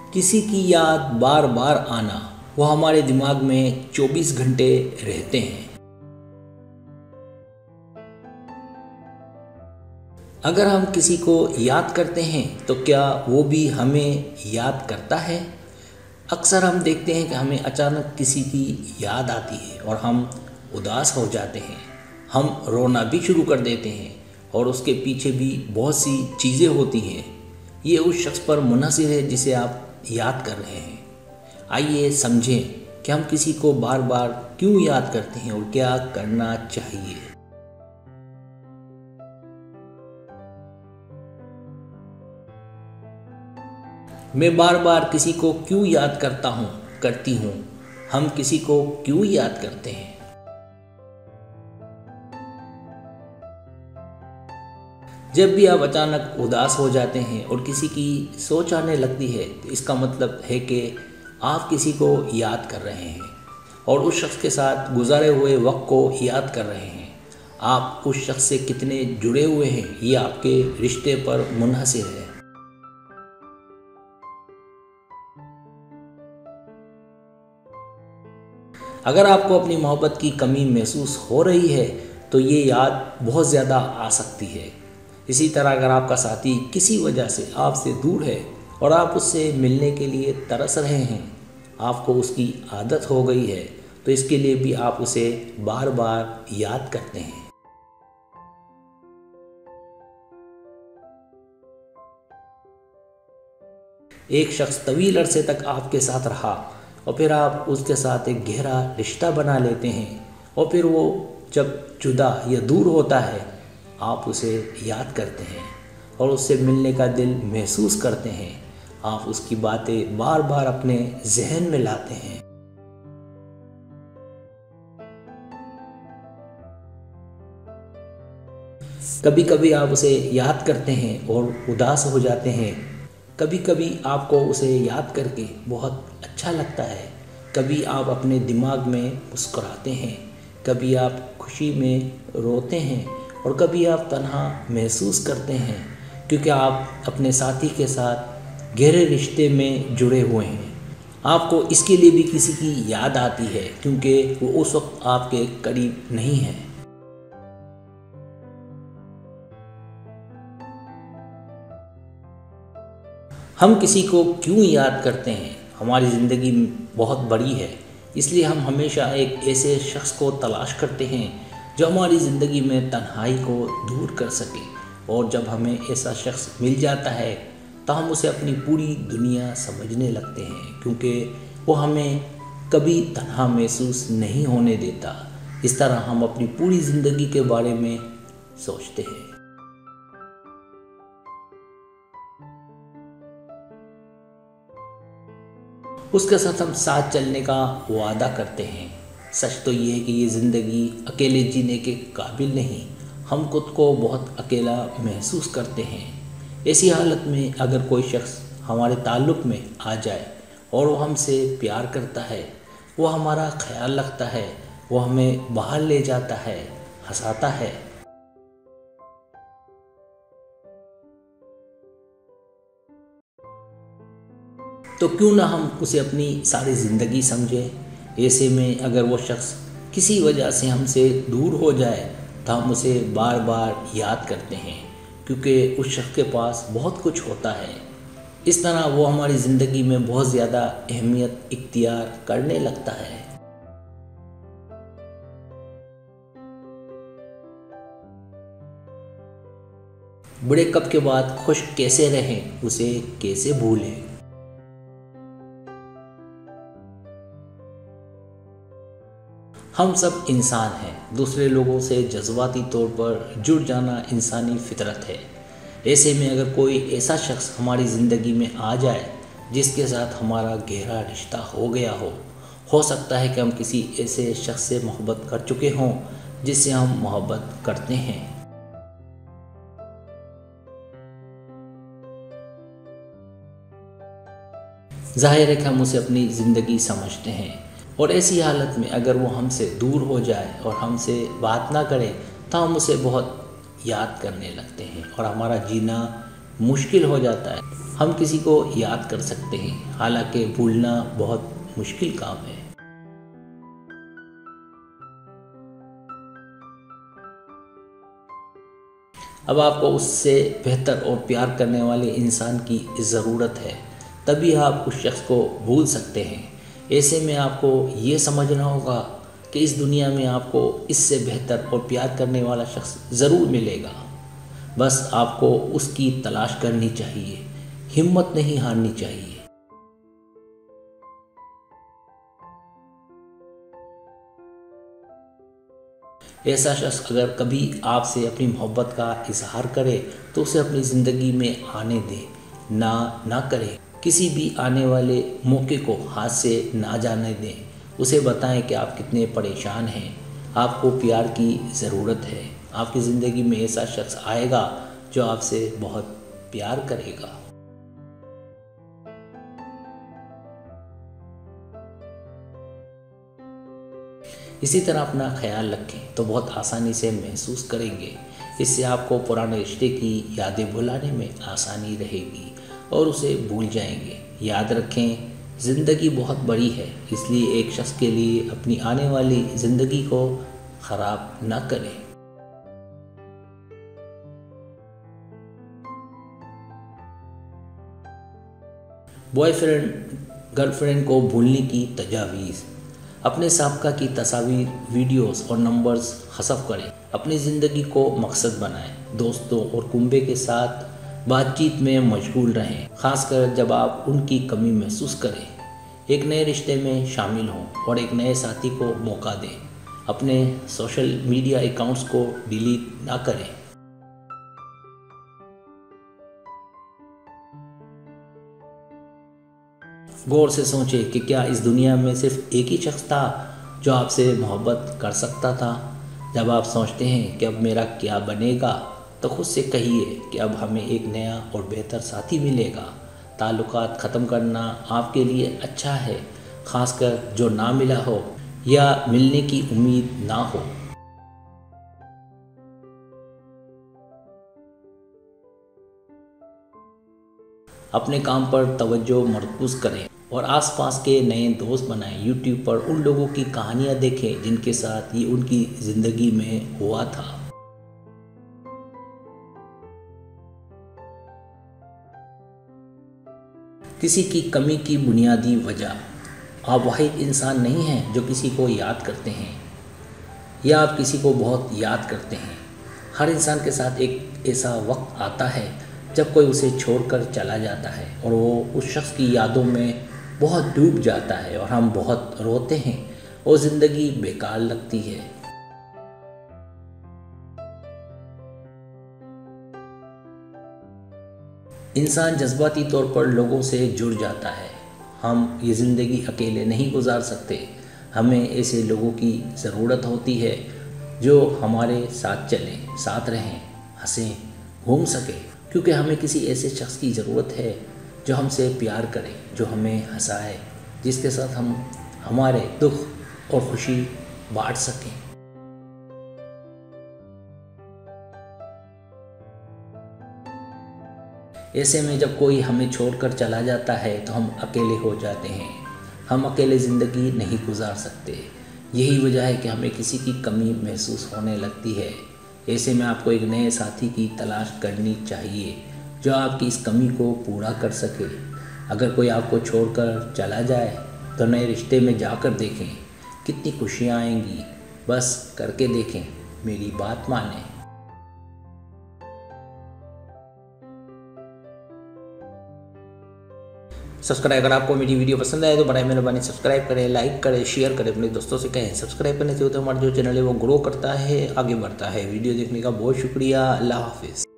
किसी की याद बार बार आना, वो हमारे दिमाग में 24 घंटे रहते हैं। अगर हम किसी को याद करते हैं तो क्या वो भी हमें याद करता है? अक्सर हम देखते हैं कि हमें अचानक किसी की याद आती है और हम उदास हो जाते हैं। हम रोना भी शुरू कर देते हैं और उसके पीछे भी बहुत सी चीज़ें होती हैं। ये उस शख्स पर मुनहसिर है जिसे आप याद कर रहे हैं। आइए समझें कि हम किसी को बार बार क्यों याद करते हैं और क्या करना चाहिए। मैं बार बार किसी को क्यों याद करती हूँ। हम किसी को क्यों याद करते हैं? जब भी आप अचानक उदास हो जाते हैं और किसी की सोच आने लगती है तो इसका मतलब है कि आप किसी को याद कर रहे हैं और उस शख्स के साथ गुजारे हुए वक्त को याद कर रहे हैं। आप उस शख्स से कितने जुड़े हुए हैं ये आपके रिश्ते पर मुनहसिर है। अगर आपको अपनी मोहब्बत की कमी महसूस हो रही है तो ये याद बहुत ज़्यादा आ सकती है। इसी तरह अगर आपका साथी किसी वजह से आपसे दूर है और आप उससे मिलने के लिए तरस रहे हैं, आपको उसकी आदत हो गई है, तो इसके लिए भी आप उसे बार बार याद करते हैं। एक शख्स तवील अरसे तक आपके साथ रहा और फिर आप उसके साथ एक गहरा रिश्ता बना लेते हैं और फिर वो जब जुदा या दूर होता है आप उसे याद करते हैं और उससे मिलने का दिल महसूस करते हैं। आप उसकी बातें बार बार अपने जहन में लाते हैं। कभी कभी आप उसे याद करते हैं और उदास हो जाते हैं। कभी कभी आपको उसे याद करके बहुत अच्छा लगता है। कभी आप अपने दिमाग में मुस्कुराते हैं, कभी आप खुशी में रोते हैं और कभी आप तन्हा महसूस करते हैं क्योंकि आप अपने साथी के साथ गहरे रिश्ते में जुड़े हुए हैं। आपको इसके लिए भी किसी की याद आती है क्योंकि वो उस वक्त आपके करीब नहीं है। हम किसी को क्यों याद करते हैं? हमारी ज़िंदगी बहुत बड़ी है, इसलिए हम हमेशा एक ऐसे शख्स को तलाश करते हैं जो हमारी ज़िंदगी में तन्हाई को दूर कर सके। और जब हमें ऐसा शख्स मिल जाता है तो हम उसे अपनी पूरी दुनिया समझने लगते हैं क्योंकि वो हमें कभी तन्हा महसूस नहीं होने देता। इस तरह हम अपनी पूरी ज़िंदगी के बारे में सोचते हैं। उसके साथ हम साथ चलने का वादा करते हैं। सच तो ये है कि ये ज़िंदगी अकेले जीने के काबिल नहीं। हम खुद को बहुत अकेला महसूस करते हैं। ऐसी हालत में अगर कोई शख्स हमारे ताल्लुक़ में आ जाए और वो हमसे प्यार करता है, वो हमारा ख्याल रखता है, वो हमें बाहर ले जाता है, हंसाता है, तो क्यों ना हम उसे अपनी सारी ज़िंदगी समझें। ऐसे में अगर वो शख्स किसी वजह से हमसे दूर हो जाए तो हम उसे बार बार याद करते हैं क्योंकि उस शख्स के पास बहुत कुछ होता है। इस तरह वो हमारी ज़िंदगी में बहुत ज़्यादा अहमियत इख्तियार करने लगता है। ब्रेकअप के बाद खुश कैसे रहें, उसे कैसे भूलें। हम सब इंसान हैं। दूसरे लोगों से जज्बाती तौर पर जुड़ जाना इंसानी फितरत है। ऐसे में अगर कोई ऐसा शख्स हमारी ज़िंदगी में आ जाए जिसके साथ हमारा गहरा रिश्ता हो गया हो सकता है कि हम किसी ऐसे शख्स से मोहब्बत कर चुके हों जिससे हम मोहब्बत करते हैं। ज़ाहिर है कि हम उसे अपनी ज़िंदगी समझते हैं और ऐसी हालत में अगर वो हमसे दूर हो जाए और हमसे बात ना करे तो हम उसे बहुत याद करने लगते हैं और हमारा जीना मुश्किल हो जाता है। हम किसी को याद कर सकते हैं, हालांकि भूलना बहुत मुश्किल काम है। अब आपको उससे बेहतर और प्यार करने वाले इंसान की ज़रूरत है, तभी आप उस शख्स को भूल सकते हैं। ऐसे में आपको ये समझना होगा कि इस दुनिया में आपको इससे बेहतर और प्यार करने वाला शख्स ज़रूर मिलेगा। बस आपको उसकी तलाश करनी चाहिए, हिम्मत नहीं हारनी चाहिए। ऐसा शख्स अगर कभी आपसे अपनी मोहब्बत का इजहार करे तो उसे अपनी ज़िंदगी में आने दें, ना करें। किसी भी आने वाले मौके को हाथ से ना जाने दें। उसे बताएं कि आप कितने परेशान हैं, आपको प्यार की ज़रूरत है। आपकी ज़िंदगी में ऐसा शख्स आएगा जो आपसे बहुत प्यार करेगा। इसी तरह अपना ख्याल रखें तो बहुत आसानी से महसूस करेंगे। इससे आपको पुराने रिश्ते की यादें भुलाने में आसानी रहेगी और उसे भूल जाएंगे। याद रखें, ज़िंदगी बहुत बड़ी है, इसलिए एक शख्स के लिए अपनी आने वाली ज़िंदगी को ख़राब ना करें। बॉयफ्रेंड गर्लफ्रेंड को भूलने की तजावीज़। अपने साबका की तस्वीर, वीडियोस और नंबर्स हज़फ करें। अपनी ज़िंदगी को मकसद बनाएं। दोस्तों और कुंबे के साथ बातचीत में मशगूल रहें, ख़ासकर जब आप उनकी कमी महसूस करें। एक नए रिश्ते में शामिल हों और एक नए साथी को मौका दें। अपने सोशल मीडिया अकाउंट्स को डिलीट ना करें। गौर से सोचें कि क्या इस दुनिया में सिर्फ एक ही शख्स था जो आपसे मोहब्बत कर सकता था। जब आप सोचते हैं कि अब मेरा क्या बनेगा, तो खुद से कहिए कि अब हमें एक नया और बेहतर साथी मिलेगा। ताल्लुकात ख़त्म करना आपके लिए अच्छा है, ख़ासकर जो ना मिला हो या मिलने की उम्मीद ना हो। अपने काम पर तवज्जो मरकूज़ करें और आसपास के नए दोस्त बनाएं। यूट्यूब पर उन लोगों की कहानियाँ देखें जिनके साथ ये उनकी ज़िंदगी में हुआ था। किसी की कमी की बुनियादी वजह। आप वाहिद इंसान नहीं हैं जो किसी को याद करते हैं या आप किसी को बहुत याद करते हैं। हर इंसान के साथ एक ऐसा वक्त आता है जब कोई उसे छोड़कर चला जाता है और वो उस शख्स की यादों में बहुत डूब जाता है और हम बहुत रोते हैं और ज़िंदगी बेकार लगती है। इंसान जज्बाती तौर पर लोगों से जुड़ जाता है। हम ये ज़िंदगी अकेले नहीं गुजार सकते। हमें ऐसे लोगों की ज़रूरत होती है जो हमारे साथ चलें, साथ रहें, हंसें, घूम सकें। क्योंकि हमें किसी ऐसे शख्स की ज़रूरत है जो हमसे प्यार करे, जो हमें हंसाए, जिसके साथ हम हमारे दुख और खुशी बांट सकें। ऐसे में जब कोई हमें छोड़कर चला जाता है तो हम अकेले हो जाते हैं। हम अकेले ज़िंदगी नहीं गुजार सकते। यही वजह है कि हमें किसी की कमी महसूस होने लगती है। ऐसे में आपको एक नए साथी की तलाश करनी चाहिए जो आपकी इस कमी को पूरा कर सके। अगर कोई आपको छोड़कर चला जाए तो नए रिश्ते में जाकर देखें कितनी खुशियाँ आएंगी। बस करके देखें, मेरी बात मानें। सब्सक्राइब, अगर आपको मेरी वीडियो पसंद आए तो बड़ा मेहरबानी सब्सक्राइब करें, लाइक करें, शेयर करें, अपने दोस्तों से कहें। सब्सक्राइब करने से होता है हमारा जो चैनल है वो ग्रो करता है, आगे बढ़ता है। वीडियो देखने का बहुत शुक्रिया। अल्लाह हाफिज़।